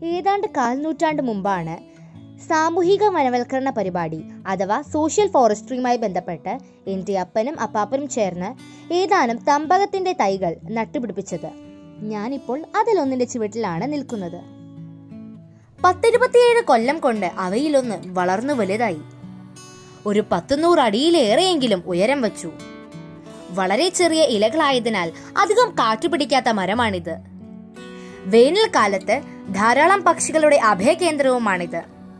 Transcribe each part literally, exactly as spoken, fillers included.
ഏതാണ്ട് കാൽ നൂറ്റാണ്ട് മുമ്പാണ് സാമൂഹിക വനവൽക്കരണ പരിപാടി അഥവാ സോഷ്യൽ ഫോറസ്ട്രിയുമായി ബന്ധപ്പെട്ട് എൻ്റെ അപ്പനും അപ്പാപ്പനും ചേർന്ന് ഏതാനും തമ്പകത്തിൻ്റെ തൈകൾ നട്ടുപിടിപ്പിച്ചത്. ഞാനിപ്പോൾ അതിലൊന്നിൻ്റെ ചുവട്ടിലാണ് നിൽക്കുന്നത്. പത്തിരുപത്തിയേഴ് കൊല്ലം കൊണ്ട് അവയിലൊന്ന് വളർന്നു വലുതായി. ഒരു പത്തുനൂറ് അടിയിലേറെയെങ്കിലും ഉയരം വച്ചു. വളരെ ചെറിയ ഇലകളായതിനാൽ അധികം കാറ്റുപിടിക്കാത്ത മരമാണിത്. വേനൽക്കാലത്ത് ധാരാളം പക്ഷികളുടെ അഭയകേന്ദ്രവുമാണിത്.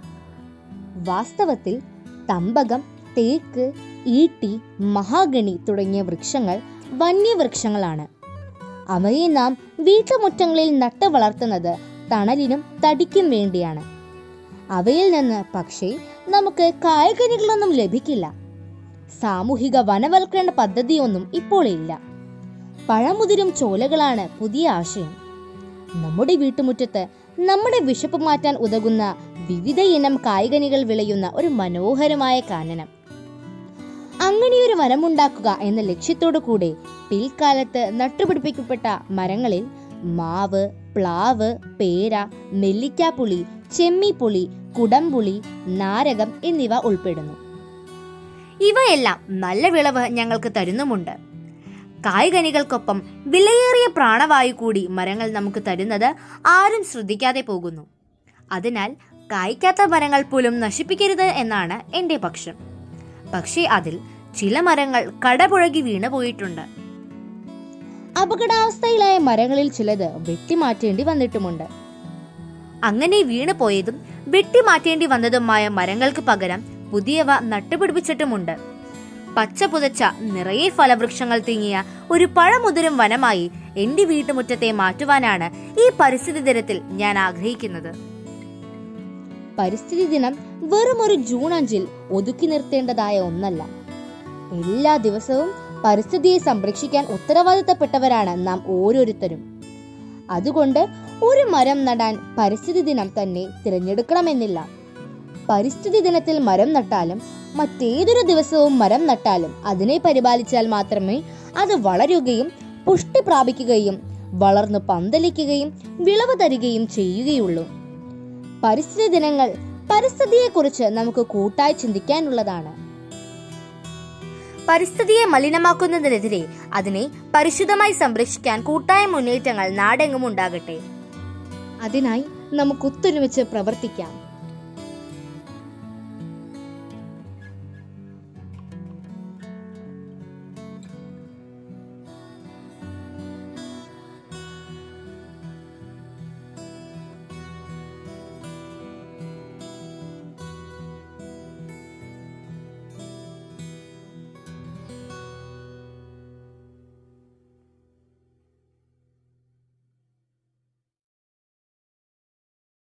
വാസ്തവത്തിൽ തമ്പകം, തേക്ക്, ഈട്ടി, മഹാഗണി തുടങ്ങിയ വൃക്ഷങ്ങൾ വന്യവൃക്ഷങ്ങളാണ്. അവയെ നാം വീട്ടുമുറ്റങ്ങളിൽ നട്ടു വളർത്തുന്നത് തണലിനും തടിക്കും വേണ്ടിയാണ്. അവയിൽ നിന്ന് പക്ഷേ നമുക്ക് കായ്കനികളൊന്നും ലഭിക്കില്ല. സാമൂഹിക വനവൽക്കരണ പദ്ധതിയൊന്നും ഇപ്പോൾ ഇല്ല. പഴമുതിരും ചോലകളാണ് പുതിയ ആശയം. നമ്മുടെ വീട്ടുമുറ്റത്ത് നമ്മുടെ വിശപ്പ് മാറ്റാൻ ഉതകുന്ന വിവിധ ഇനം കായ്കനികൾ വിളയുന്ന ഒരു മനോഹരമായ കാനനം. അങ്ങനെയൊരു വനമുണ്ടാക്കുക എന്ന ലക്ഷ്യത്തോടു കൂടെ പിൽക്കാലത്ത് നട്ടുപിടിപ്പിക്കപ്പെട്ട മരങ്ങളിൽ മാവ്, പ്ലാവ്, പേര, നെല്ലിക്കാപ്പുളി, ചെമ്മിപ്പുളി, കുടംപുളി, നാരകം എന്നിവ ഉൾപ്പെടുന്നു. ഇവയെല്ലാം നല്ല വിളവ് ഞങ്ങൾക്ക് തരുന്നുമുണ്ട്. കായ്കനികൾക്കൊപ്പം വിലയേറിയ പ്രാണവായു കൂടി മരങ്ങൾ നമുക്ക് തരുന്നത് ആരും ശ്രദ്ധിക്കാതെ പോകുന്നു. അതിനാൽ കായ്ക്കാത്ത മരങ്ങൾ പോലും നശിപ്പിക്കരുത് എന്നാണ് എൻ്റെ പക്ഷം. പക്ഷേ അതിൽ ചില മരങ്ങൾ കടപുഴകി വീണു പോയിട്ടുണ്ട്. അപകടാവസ്ഥയിലായ മരങ്ങളിൽ ചിലത് വെട്ടിമാറ്റേണ്ടി വന്നിട്ടുമുണ്ട്. അങ്ങനെ വീണു പോയതും വെട്ടിമാറ്റേണ്ടി വന്നതുമായ മരങ്ങൾക്ക് പകരം പുതിയവ നട്ടുപിടിപ്പിച്ചിട്ടുമുണ്ട്. പച്ച പുതച്ച നിറയെ ഫലവൃക്ഷങ്ങൾ തിങ്ങിയ ഒരു പഴമുതിരും വനമായി എന്റെ വീട്ടുമുറ്റത്തെ മാറ്റുവാനാണ് ഈ പരിസ്ഥിതി ദിനത്തിൽ ഞാൻ ആഗ്രഹിക്കുന്നത്. പരിസ്ഥിതി ദിനം വെറും ഒരു ജൂൺ അഞ്ചിൽ ഒതുക്കി നിർത്തേണ്ടതായ ഒന്നല്ല. എല്ലാ ദിവസവും പരിസ്ഥിതിയെ സംരക്ഷിക്കാൻ ഉത്തരവാദിത്തപ്പെട്ടവരാണ് നാം ഓരോരുത്തരും. അതുകൊണ്ട് ഒരു മരം നടാൻ പരിസ്ഥിതി ദിനം തന്നെ തിരഞ്ഞെടുക്കണമെന്നില്ല. പരിസ്ഥിതി ദിനത്തിൽ മരം നട്ടാലും മറ്റേതൊരു ദിവസവും മരം നട്ടാലും അതിനെ പരിപാലിച്ചാൽ മാത്രമേ അത് വളരുകയും പുഷ്ടി പ്രാപിക്കുകയും വളർന്നു പന്തലിക്കുകയും വിളവ് തരികയും ചെയ്യുകയുള്ളൂ. പരിസ്ഥിതി ദിനങ്ങൾ പരിസ്ഥിതിയെക്കുറിച്ച് നമുക്ക് കൂട്ടായി ചിന്തിക്കാനുള്ളതാണ്. പരിസ്ഥിതിയെ മലിനമാക്കുന്നതിനെതിരെ അതിനെ പരിശുദ്ധമായി സംരക്ഷിക്കാൻ കൂട്ടായ മുന്നേറ്റങ്ങൾ നാടെങ്ങും ഉണ്ടാകട്ടെ. അതിനായി നമുക്ക് ഒത്തൊരുമിച്ച് പ്രവർത്തിക്കാം.